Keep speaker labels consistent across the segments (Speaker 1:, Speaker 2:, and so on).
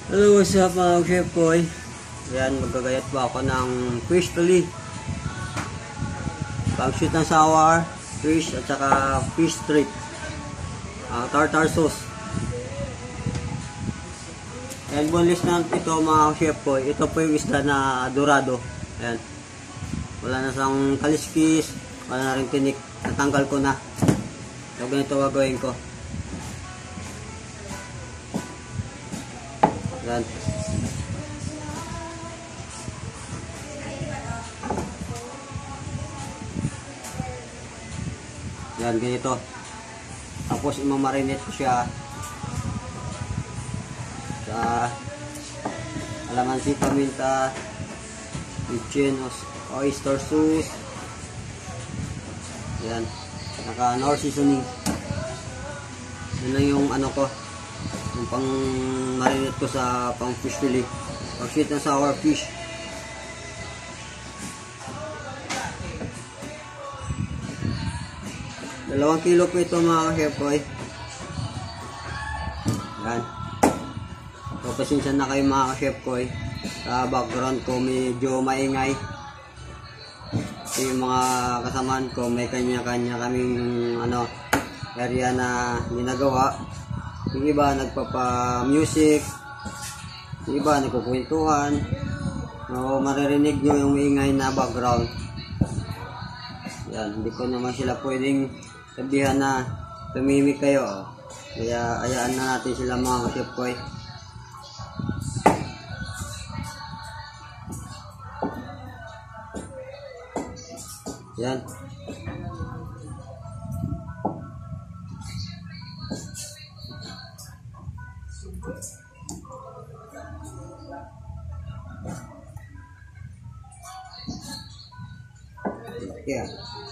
Speaker 1: Hello, what's up mga chef boy? Ayan, magagayat po ako ng fish fillet. Pang shoot ng sour, fish at saka fish strip. Tartar sauce. Ayan, boneless na ito mga chef boy. Ito po yung isda na dorado. Ayan. Wala na siyang kaliskis, wala na rin tinik. Natanggal ko na. So, ganito gagawin ko. Yan. Yan, ganito. Tapos imamarinate ko siya sa alamansi, paminta, kitchen, oyster sauce. Yan. Naka-nor seasoning. Yan lang yung ano ko. Yung pang marinate ko sa pang fish fillet. Pang sweet and sour fish. Dalawang kilo po ito mga chef boy. Yan. So pasensya na kayo mga chef boy. Sa background ko medyo maingay. Kasi yung mga kasamaan ko may kanya-kanya kaming area na ginagawa. Yung iba nagpapa-music, yung iba nagkukwentuhan. So, maririnig nyo yung maingay na background. Yan, hindi ko naman sila pwedeng sabihan na tumimik kayo. Kaya ayaan na natin sila mga chef boy. Yan. Yeah.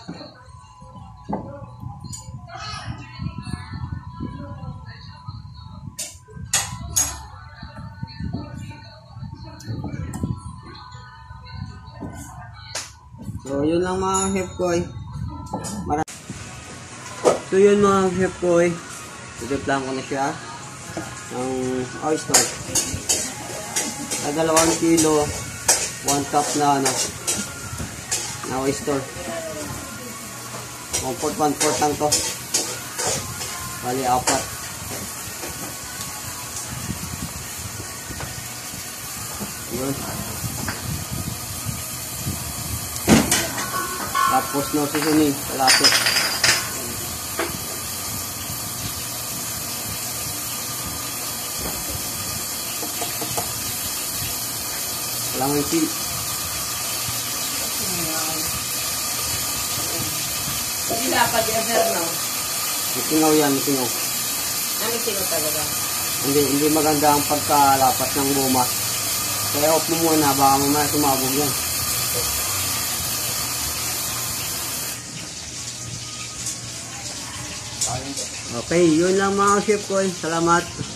Speaker 1: So, yun lang mga chef boy. So, yun mga chef boy. Itimplan ko na siya ng oyster. Sa 2 kilo, 1 cup na na oyster. 1/4 lang to. Bali 4. Yun. Tapos no seasoning, kalapit. Kalamansi.
Speaker 2: Dapat i-aver, no?
Speaker 1: Itingaw yan, itingaw.
Speaker 2: Ano itingaw talaga?
Speaker 1: Hindi maganda ang pagkalapat ng bumas. Kaya off mo muna, baka mamaya sumabog yan. Okay, yun lang mga chef ko. Salamat.